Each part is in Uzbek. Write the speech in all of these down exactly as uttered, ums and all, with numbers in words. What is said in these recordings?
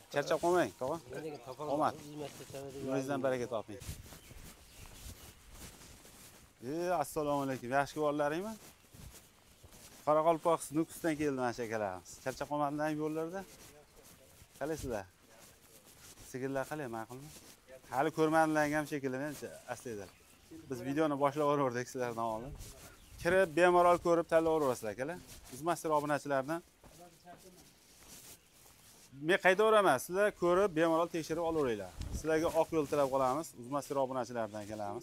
Charchab qolmang, tog'a. Omad. Umringizdan baraka toping. E, assalomu alaykum. Yaxshi bolaringmi? Qoraqalpoq Nukusdan keldim mana akalarimiz. Charchab qolmadingmi yo'llarda? Qalaysizlar? Sigirlar qalay, ma'qulmi? Hali ko'rmadinglar ham shekilli, astaylar. Biz videoni boshlab o'rdik sizlardan oldin. Kirib, bemalol ko'rib tanlab o'rasizlar akalar. Uzmastir obunachilardan. Men qaydaveraman, sizlar ko'rib, bemalol tekshirib olaveringlar. Sizlarga oq yo'l tilab qolamiz. Uzmastir obunachilardan kelamiz.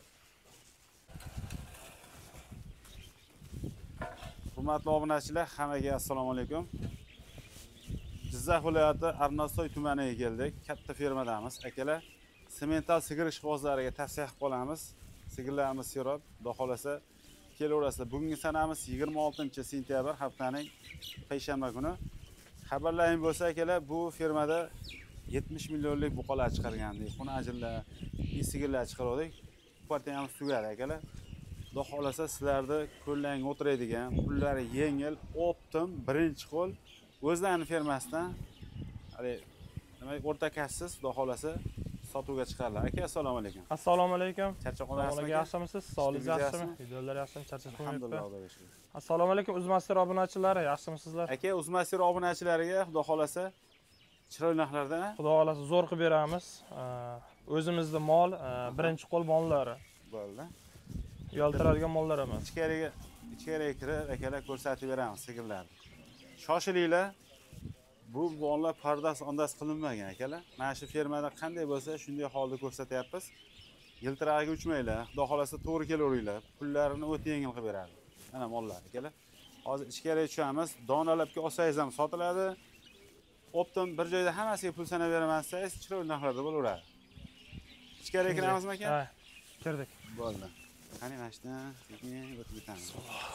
Hurmatli obunachilar, hammaga assalomu alaykum. Jizzax viloyati Arnasoy tumaniga keldik. Katta fermadamiz. Akalar, semental sigir ishqibozlariga tavsiya qilib qolamiz. Sigirlarimiz serob, xudo xolasa kelaverasizlar. Bugungi sanamiz yigirma oltinchi sentyabr, haftaning payshanba kuni. Xabarlaring bo'lsa akalar, bu fermada yetmish millionlik buqalar chiqargandik. Xuna ajinlar, sigirlar chiqardik. Partiyamiz tugadi akalar. Xudo xolasa sizlarni ko'llang o'tiradigan, pullari yengil, optim, birinchi qo'l o'zlarining fermasidan, hali nima o'rta kassiz, xudo xolasa sotuvga chiqarlar. Aka, assalomu alaykum. Assalomu alaykum. Charchab qolmaysizmi? Yaxshimisiz? Sog'ligingiz yaxshimi? Videolar yaxshimi? Charchab qolmayapti. Alhamdulillah, Xudoga shukr. Assalomu alaykum Uzmastir obunachilari, yaxshimisizlar? Aka, Uzmastir obunachilariga xudo xolasa chiroyli narxlarda, Xudo xolasa zo'r qilib beramiz. O'zimizning mol, birinchi qo'l mollari. Bo'ldi. Yoltiradigan mollar emas. Ichkariga, ichkariga kirib akalar ko'rsatib beramiz sigirlarni. Shoshilinglar. Bu mollar pardoz ondas qilinmagan akalar. Mana shu fermada qanday bo'lsa, shunday holda ko'rsatyapmiz. Yiltirag'iga uchmanglar. Xudo xolasa to'g'ri kelaveringlar. Pullarini o'ta yengil qilib beradi. Mana mollar akalar. Hozir ichkariga tushamiz. Donalabga olsangiz ham sotiladi. Optim bir joyda hammasiga pul sanab beraman desangiz, chiroyli narxlarda bo'laveradi. Ichkariga kiramizmi aka? Ha, kirdik. Bo'ldi. Qani mana shundan sekin o'tib ketamiz.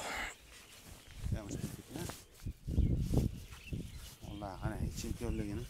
Alloh, qani chempionligini.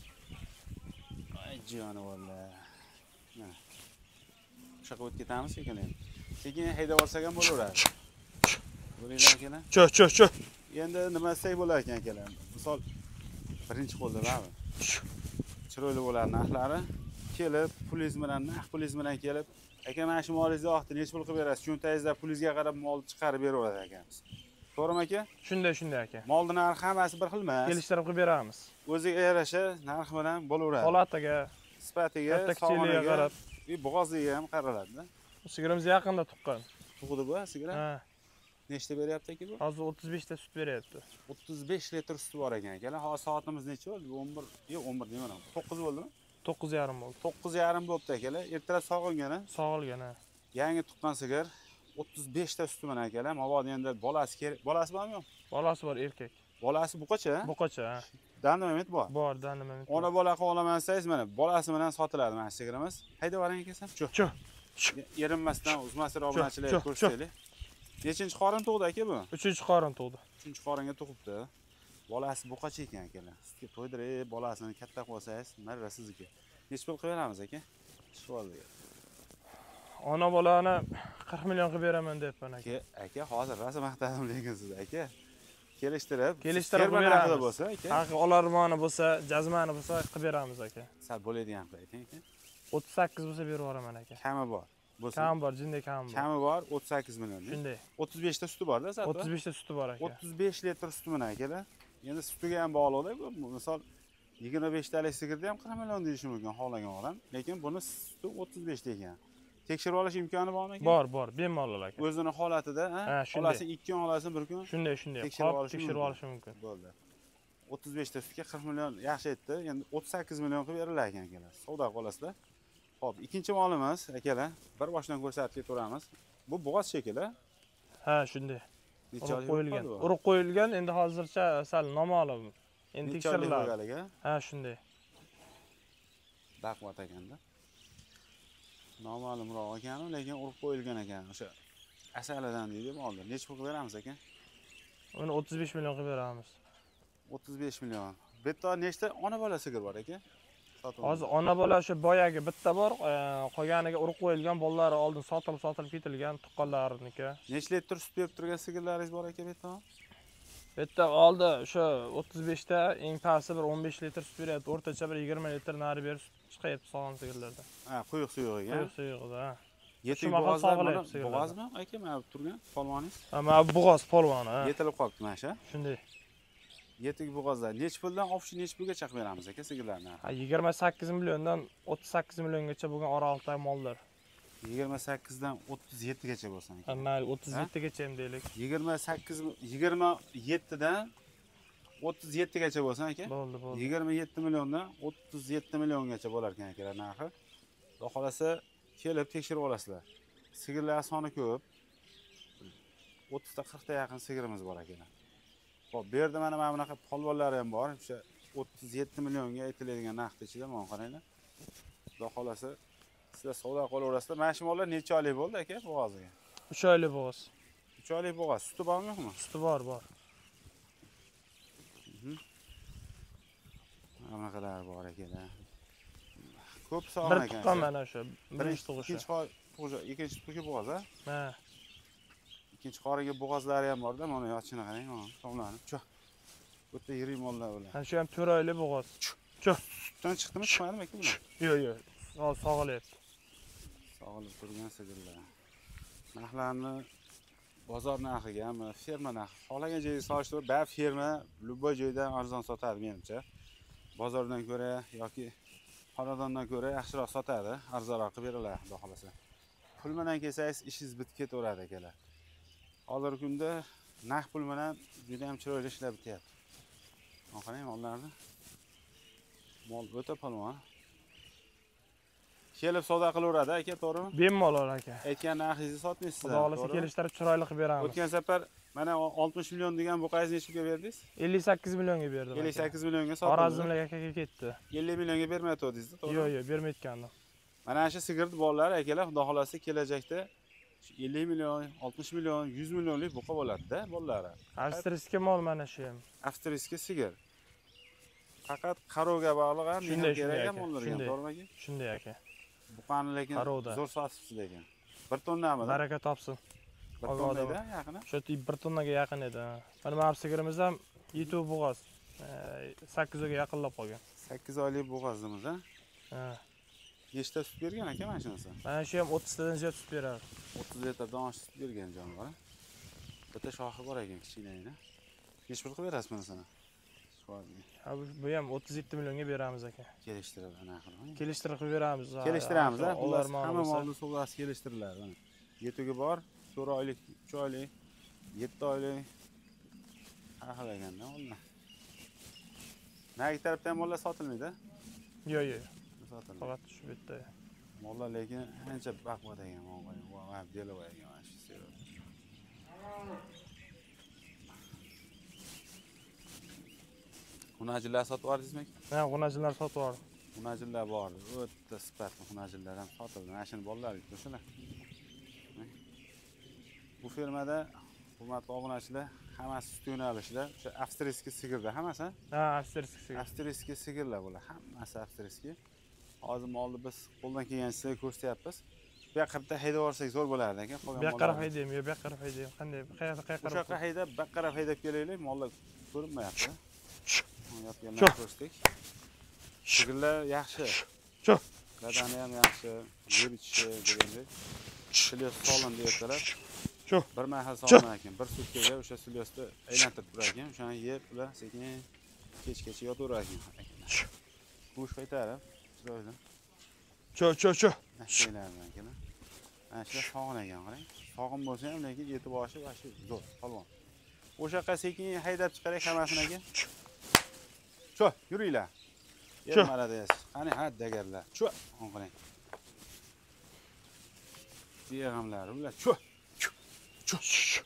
Ay jonivorlar. Mana. O'sha o'tib ketamiz sekin. Sekin haydab olsak ham bo'laveradi. Bo'linglar akalar. Cho, cho, cho. Endi nima desak bo'lar ekan akalar. Misol birinchi qo'lda ba'zi. Chiroyli bo'ladi narxlari. Kelib, pulingiz bilan, naq pulingiz bilan kelib, aka mana shu molingizni vaqtida necha pul qilib berasiz? Cho'ntagingizda pulingizga qarab mol chiqarib beraveradi akamiz. To'g'rimi aka? Shunday, shunday aka. Molning narxi hammasi bir xil emas. Kelishtirib qilib beramiz. O'ziga yarasha narx bilan bo'laveradi. Holatiga, sifatiga, sog'ligiga qarab, va bo'g'oziga ham qaraladi-da. Sigirimiz yaqinda tuqqan. Tug'di bu sigir? Ha. Nechta beryapti aka bu? Hozir o'ttiz besh ta sut beryapti. o'ttiz besh litr suti bor ekan akalar. Hozir soatimiz necha bo'ldi? o'n bir, yo'q o'n bir demayman. to'qqiz bo'ldimi? to'qqiz yarim bo'ldi. to'qqiz yarim bo'libdi akalar. Ertalab sog'ilgan-a? Sog'ilgan ha. Yangi tuqqan sigir o'ttiz besh ta suti bilan akalar. Mabodo endi bolasi kerak. Bolasi bormi yo'q? Bolasi bor, erkak. Bolasi buqacha? Buqacha, ha. Dandimamet bor. Bor, dandimamet. Ona bola qilib olaman desangiz, mana bolasi bilan sotiladi mana sigirimiz. Haydab boring akasan. Cho, cho. Erinmasdan Uzmastir obunachilarga ko'rsataylik. Nechinchi qorin tug'di aka bu? uchinchi qorin tug'di. uchinchi qoringa tug'ibdi. Bolasi buqacha ekan akalar. Sutga to'ydirib, bolasini katta qilib olsangiz, marra sizniki. Necha pul qilib beramiz aka? Chiqoldi. Ona bolani qirq million qilib beraman deyapman aka. Aka, hozir rosa maqtadim lekin siz aka. Kelishtirib, kelishtirib beramiz bo'lsa aka. Haqi olarmoni bo'lsa, jazmani bo'lsa qilib beramiz aka. Sal bo'ladigan qilib ayting aka. o'ttiz sakkiz bo'lsa berib yuboraman aka. Kami bor. Bo'lsa. Kam bor, jinday kam bor. Kami bor, o'ttiz sakkiz million. Shunday. o'ttiz besh ta suti bor-da, zat. o'ttiz besh ta suti bor aka. o'ttiz besh litr suti bilan akalar. Endi sutiga ham bog'liqda bu. Misol yigirma besh talik sigirda ham qirq million deyish mumkin xohlagan odam. Lekin buni suti o'ttiz besh ta ekan. Tekshirib olish imkoni bormi aka? Bor, bor, bemalol aka. O'zini holatida, ha? Olasi ikki kun, olasi bir kun. Shunday, shunday. Tekshirib olish tekshirib olishi mumkin. Bo'ldi. o'ttiz besh ta sutga qirq million yaxshi aytdi. Endi o'ttiz sakkiz million qilib berilar ekan akalar. Savdo qilasizlar. Xo'p, ikkinchi molimiz akalar, bir boshdan ko'rsatib ketaveramiz. Bu bo'g'oz shekili. Ha, shunday. Necha urib qo'yilgan. Urib qo'yilgan, endi hozircha sal noma'lum. Endi tekshiriladi. Ha, shunday. Baqvat ekanda. Noma'lumroq ekan, lekin urib qo'yilgan ekan. O'sha asaladan deydi molda. Necha pul qilib beramiz aka? Uni o'ttiz besh million qilib beramiz. o'ttiz besh million. Bu yerda nechta ona bola sigir bor aka? Hozir ona bola shu boyagi bitta bor, qolganiga urib qo'yilgan bolalari oldin sotilib sotilib ketilgan tuqqanlarniki. Necha litr sut berib turgan sigirlaringiz bor aka bu yerda? Bitta oldi o'sha o'ttiz besh ta, eng pasti bir o'n besh litr sut beryapti, o'rtacha bir yigirma litr nari beri sut chiqyapti sog'lom sigirlarda. Ha, quyuq suyug'iga. Quyuq suyug'ida, ha. Yetik bo'g'ozlar mana bo'g'ozmi aka, mana bu turgan polvoningiz? Ha, mana bu bo'g'oz polvoni, ha. Yetilib qolibdi mana shu. Shunday. Yetik bo'g'ozlar necha puldan ofshi necha pulgacha qilib beramiz aka sigirlarni? Ha, yigirma sakkiz milliondan o'ttiz sakkiz milliongacha bo'lgan oralikdagi mollar. yigirma sakkizdan o'ttiz yettigacha bo'lsin aka. Ha, mayli o'ttiz yettigacha ham deylik. yigirma sakkiz yigirma yettidan o'ttiz yettigacha bo'lsin aka. Bo'ldi, bo'ldi. yigirma yetti milliondan o'ttiz yetti milliongacha bo'lar ekan akalar narxi. Xudo xolasa kelib tekshirib olasizlar. Sigirlar soni ko'p. o'ttiz ta qirq ta yaqin sigirimiz bor akalar. Xo'p, bu yerda mana mana bunaqa polvonlari ham bor. O'sha o'ttiz yetti millionga aytiladigan narxda ichida mana qaranglar. Xudo xolasa sizlar savdo qilaverasizlar. Mana shu mollar necha oylik bo'ldi aka bo'g'oziga? uch oylik bo'g'oz. uch oylik bo'g'oz. Suti bormi yo'qmi? Suti bor, bor. Anaqalar bor akalar. Ko'p sog'lom ekan. Bir tuqqan mana shu. Birinchi tug'ishi. Ikkinchi tug'ishi, ikkinchi tug'ishi bo'g'oz, ha? Ha. Ikkinchi qoriga bo'g'ozlari ham bor-da, mana yochini qarang, mana tomlanib. Cho'q. Bu yerda yirik mollar ular. Ha, shu ham to'rt oylik bo'g'oz. Cho'q. Sutdan chiqdimi, chiqmadimi aka bular? Yo'q, yo'q. Sog'ilyapti. Sog'ilib turgan sigirlar. Narxlarni bozor narxiga, ham ferma narxi. Xohlagan joyga solishtirib, ba'zi ferma любой joydan arzon sotadi menimcha. Bozordan ko'ra yoki xonadondan ko'ra yaxshiroq sotadi, arzonroq qilib beradilar, xudo xolasa. Pul bilan kelsangiz, ishingiz bitib ketaveradi akalar. Hozirgi kunda narx pul bilan juda ham chiroyli ishlar bityapti. Mana qarang mollarni. Mol o'ta polvon. Kelib savdo qilaveradi aka, to'g'rimi? Bemalol aka. Aytgan narxingizni sotmaysiz. Xudo xolasa kelishtirib chiroyli qilib beramiz. O'tgan safar mana oltmish million degan buqayingizni nechaga berdingiz? ellik sakkiz millionga berdim. ellik sakkiz millionga sotdim. Xorazmlik akaga ketdi. ellik millionga bermayotdingiz-da, to'g'rimi? Yo'q, yo'q, bermayotgandim. Mana shu sigirni bolalari akalar, xudo xolasa kelajakda ellik million, oltmish million, yuz millionlik buqa bo'ladi-da, bolalari. Avstriyskiy mol mana shu ham. Avstriyskiy sigir. Faqat qarovga bog'liq ham, shunday kerak ham bo'lgan, to'g'rimi aka? Shunday aka. Buqani lekin zo'r sotibsiz lekin. bir tonnami? Baraka topsin. bir tonnada yaqini. Shu bir tonnaga yaqin edi. Mana bu sigirimiz ham yetu bo'g'oz. sakkiz oyga yaqinlab qolgan. sakkiz oylik bo'g'ozimiz, ha? Ha. Nechta sut bergan aka mana shunisi? Mana shu ham o'ttiz tadan ziyod sut beradi. o'ttiz litrdan oshiq sut bergan jonivor. Bitta shoxi bor ekan, kichkinagina. Necha pul qilib berasiz bunisini? Ha, bu ham o'ttiz yetti millionga beramiz aka. Kelishtirib anaqa. Kelishtirib qilib beramiz. Kelishtiramiz, ha. Ular hamma molni savdosi kelishtiriladi. Mana yetugi bor, to'rt oylik, uch oylik, yetti oylik. Har eganda mollar. Nagi tarafdan ham mollar sotilmaydi? Yo'q, yo'q. Sotilmaydi. Faqat shu bitta. Mollar lekin ancha baquvvat ekan, mana va delova ekan mana shu sero. Xunajillar sotib yuborasizmi? Ha, xunajillar sotib yubordim. Xunajillar bor, o'ta sifatli xunajillar ham sotildi. Mana shuni bolalar ko'rsana. Bu fermada hurmatli obunachilar, hammasi sut yo'nalishida, o'sha avstriyskiy sigirda hammasi. Ha, avstriyskiy sigir. Avstriyskiy sigirlar bular, hammasi avstriyskiy. Hozir molni biz qo'ldan kelgancha ko'rsatyapmiz. Bu yoqqa haydab yuborsak zo'r bo'lardi ekan. Bu yoqqa qarab haydaymi, yo'q, bu yoqqa qarab haydaymi. Qanday? Qayerga qayerga qarab? O'sha yoqqa haydab, bu yoqqa qarab haydab kelaylik, mollar ko'rinmayapti. Yopgandan ko'rsatdik. Sigirlar yaxshi. Shu. Badani ham yaxshi, yer ichishi degandek. Silyos sog'lom deyaptilar. Shu. Bir mahal sog'lom ekan, bir sutkaga o'sha silyosni aylantirib turar ekan, o'shani yeb, ular sekin kechgacha yotaverar ekan. Go'sht qaytarib, chiroyli. Cho, cho, cho. Nashiylardan ekan. Mana shu sog'in ekan, qarang. Sog'in bo'lsa ham lekin yetib boshi va shu zo'r, polvon. O'sha yoqqa sekin haydab chiqarak hammasini aka. Shu, yuringlar. Yer maradaysiz. Qani ha dagarlar. Shu, qarang. Diyag'amlar, ular shu. Shu.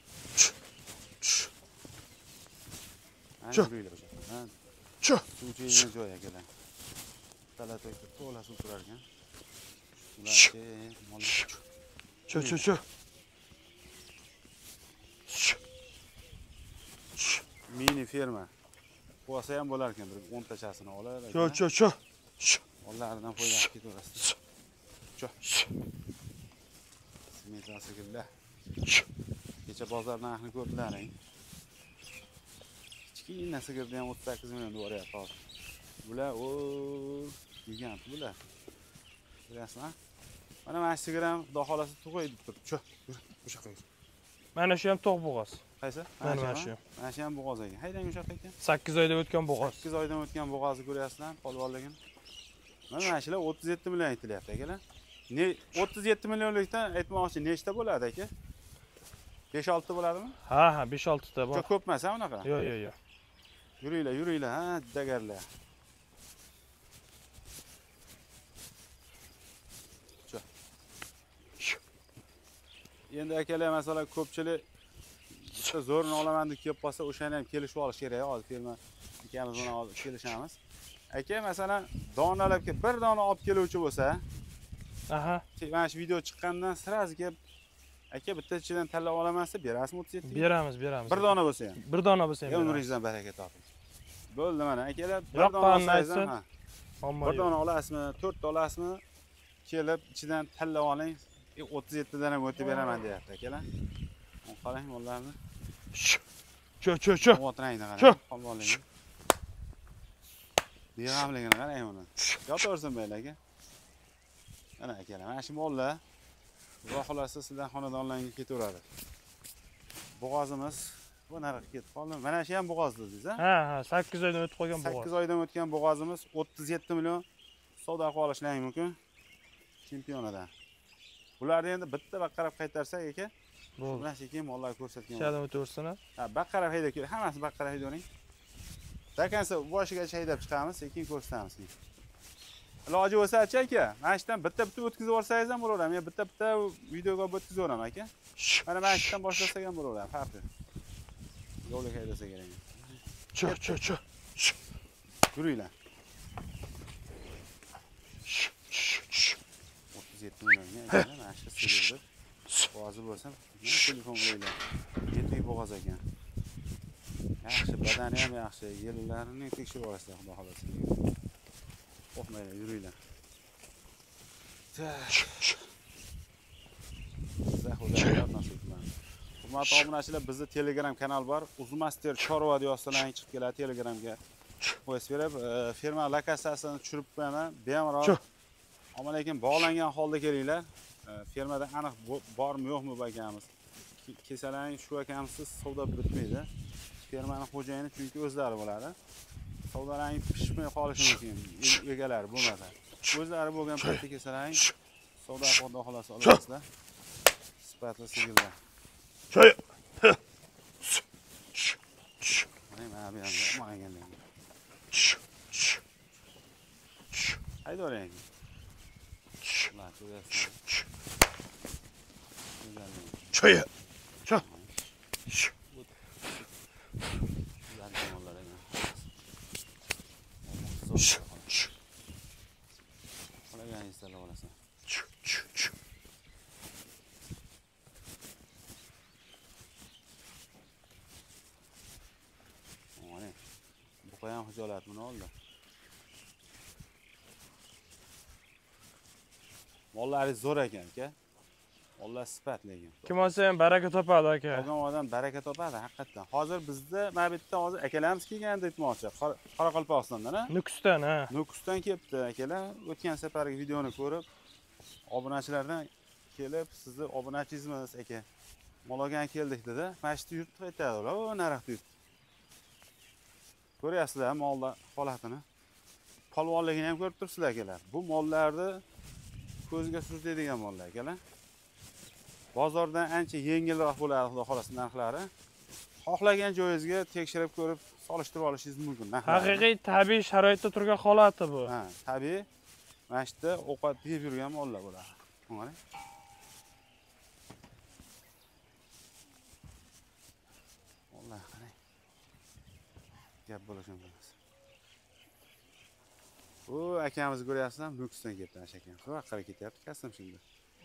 Ana yuringlar o'sha. Ha. Shu. Suvchining joyi akalar. Talatoy to'la suv turar ekan. Ular mollar. Shu, shu, shu. Mini ferma. Bo'lsa ham bo'lar ekan, bir o'n tachasini olar. Shu, shu, shu. Onlardan foydalanib ketaverasiz. Shu. Simetlar sigirlar. Kecha bozor narxini ko'rdilaring. kichkina sigirni ham o'ttiz sakkiz million deb yuboryapti hozir. Bular o gigant bular. Ko'ryapsizmi? Mana mana shu sigir ham xudo xolasa tug'ay deb turibdi. Shu, o'sha qo'y. Mana shu ham to'q bo'g'oz. Qaysi? Mana shu. Mana shu ham bo'g'oz ekan. Haydang o'sha ekan. sakkiz oyda o'tgan bo'g'oz. sakkiz oydan o'tgan bo'g'ozni ko'ryapsizlar, polvonligini. Mana mana shular o'ttiz yetti million aytilyapti akalar. Ne o'ttiz yetti millionlikdan aytmoqchi nechta bo'ladi aka? besh olti bo'ladimi? Ha, ha, besh olti ta bor. Juda ko'p emas, unaqa. Yo'q, yo'q, yo'q. Yuringlar, yuringlar, ha, dagarlar. Endi akalar masalan ko'pchilik bitta zo'rini olaman deb kelib qolsa, o'shani ham kelishib olish kerak. Hozir firma ikamiz buni hozir kelishamiz. Aka masalan donalab kelib bir dona olib keluvchi bo'lsa, aha, mana shu video chiqqandan sirasi kelib aka bitta ichidan tanlab olaman desa berasizmi o'ttiz yetti? beramiz, beramiz. Bir dona bo'lsa ham. Bir dona bo'lsa ham. Umringizdan baraka toping. Bo'ldi mana akalar, bir Yo'q, dona qanday olsangiz ham, Omma bir dona olasizmi, to'rt ta olasizmi? Kelib ichidan tanlab oling. o'ttiz yetti dan ham o'tib beraman deyapti akalar. Qarang mollarni. Cho, cho, cho. O'tirayni qarang, polvonligini. Beg'amligini qarang uni. Yotaversin mayli. Mana akalar, mana shu mollar Xudo xolasa sizlar xonadonlarga ketaveradi. Bo'g'ozimiz bu narxga ketib qoldi. Mana shu ham bo'g'oz dedingiz, ha? Ha, ha, sakkiz oydan o'tib qolgan bo'g'oz. sakkiz oydan o'tgan bo'g'ozimiz o'ttiz yetti million savdo qilib olishlaring mumkin. Chempionadan. Bularni endi bitta baqarab qaytarsak aka, bo'ldi. mana sekin mollar ko'rsatgan. Shadan o'taversin. Ha, baqarab haydab keling. Hammasi baqarab haydavering. Dakansa boshigacha haydab chiqamiz, sekin ko'rsatamiz. Iloji bo'lsa-chi aka, mana shundan bitta-bitta o'tkazib olsangiz ham bo'laveradi. Men bitta-bitta videoga o'tkazaveraman aka. Mana mana shundan boshlasak ham bo'laveradi, farqi. Yo'lga haydasa kerak. Cho, cho, cho. Yuringlar. o'ttiz yetti millionga aka, mana shu sigirni. Bo'g'ozi bo'lsa, telefon qilaylar. Yetti bo'g'oz ekan. Yaxshi, badani ham yaxshi, yerlarini tekshirib olasizlar, xudo xolasa. Qo'rqmanglar, yuringlar. Hurmatli obunachilar, bizda Telegram kanal bor. Uzmaster Chorva deb yozsalaring chiqib keladi Telegramga. Qo'yib berib, ferma lokatsiyasini tushirib qo'yaman. Bemalol. Ammo lekin bog'langan holda kelinglar. Fermada aniq bormi, yo'qmi bakamiz. Kesalaring shu akamsiz savdo bitmaydi. Fermaning xo'jayini chunki o'zlari bo'ladi. Savdolaring pishmay qolishi mumkin, egalari bo'lmasa. O'zlari bo'lgan paytda kesalaring savdo qo'yda xolos olasizlar. Sifatli sigirlar. Choy. Mana bu ham ma'lumotlar. Haydavering. Ular ko'ryapsizmi? Choy. Cho. Qolaganingizlar olasan. Mana bu qo'yan hijolat buni oldi. Mollaringiz zo'r ekan aka. Mollar sifatli ekan. Kim olsa ham baraka topadi aka. Olgan odam baraka topadi haqiqatan. Hozir bizda mana bu yerda hozir akalarimiz kelgan deb aytmoqchi. Qoraqalpog'istondan, ha? Nukusdan, ha. Nukusdan kelibdi akalar. O'tgan safargi videoni ko'rib, obunachilardan kelib, sizni obunachingizmiz aka. Mol olgan keldik dedi. Mashti yurtib aytadi ular, o narxda yurtib. Ko'ryapsizlar mollar holatini. Polvonligini ham ko'rib turibsizlar akalar. Bu mollarni ko'zga surtadigan mollar akalar. Bozordan ancha yengilroq bo'ladi, xudo xolasa narxlari. Xohlagan joyingizga tekshirib ko'rib, solishtirib olishingiz mumkin. Haqiqiy tabiiy sharoitda turgan holati bu. Ha, tabiiy. Mana shu yerda ovqat yeb yurgan mollar bo'ladi. Mana. Alloh qarang. Gap bo'lishi mumkin. O, akamizni ko'ryapsizmi? Nukusdan kelibdi ana akam. Vaqtga ketyapti, kasam shunda.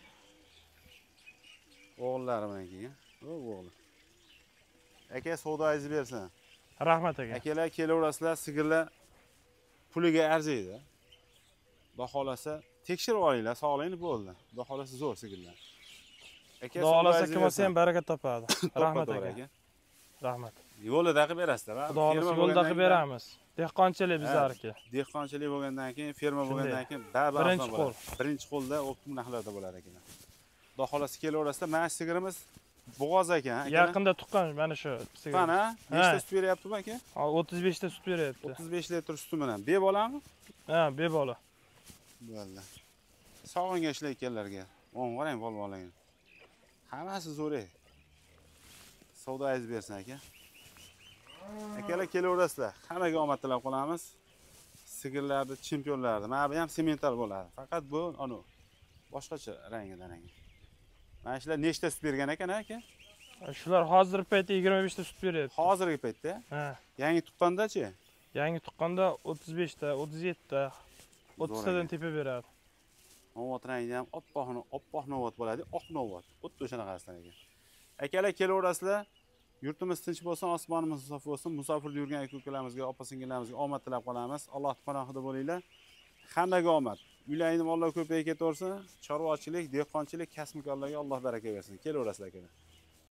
O'g'illari bilan kelgan. O, o'g'li. Aka savdoyingizni bersin. Rahmat aka. Akalar kelaverasizlar, sigirlar puliga arziydi. Xudo xolasa tekshirib olinglar, sog'lig'ini bo'ldi. Xudo xolasa zo'r sigirlar. Aka, xudo xolasa kim olsa ham baraka topadi. Rahmat aka. Rahmat. yo'lida qilib berasizlar, ha? Xudo xolasa yo'lda qilib beramiz. Dehqonchilik bizlarniki. Dehqonchilik bo'lgandan keyin, ferma Shunday. bo'lgandan keyin baribir Birinchi arzon bo'ladi. Birinchi qo'lda optim narxlarda bo'lar ekan. Xudo xolasa kelaverasizlar. Mana shu sigirimiz bo'g'oz ekan, aka. Yaqinda tuqqan mana shu sigir. Qana, nechta sut beryapti bu aka? o'ttiz besh ta sut beryapti. o'ttiz besh litr suti bilan bebolami? Ha, bebola. Bo'ldi. Sog'inga ishlayotganlarga, o'n qarang bolbonlarga. Hammasi zo'r ey. Savdoingiz bersin aka. Akalar kelaverasizlar. Hammaga omad tilab qolamiz. Sigirlarni, chempionlarni. Mana bu ham semental bo'ladi. Faqat bu anu boshqacha rangidan aka. Mana shular nechta sut bergan ekan aka? Shular hozirgi paytda yigirma besh ta sut beryapti. Hozirgi paytda? Ha. Yangi tuqqanda-chi? Yangi tuqqanda o'ttiz besh ta, o'ttiz yetti ta, o'ttiz tadan tepa beradi. Novot rangi ham oppoqni, oppoq novot bo'ladi, oq novot. Xuddi o'shanaqasidan ekan. Akalar kelaverasizlar. Yurtimiz tinch bo'lsin, osmonimiz sof bo'lsin. Musofirda yurgan aka-ukalarimizga, opa-singillarimizga omad tilab qolamiz. Alloh panohida bo'linglar. Hammaga omad. Uylaringni mollar ko'payib ketaversin. Chorvachilik, dehqonchilik, kasb-mikorlarga Alloh baraka bersin. Kelaverasizlar akalar.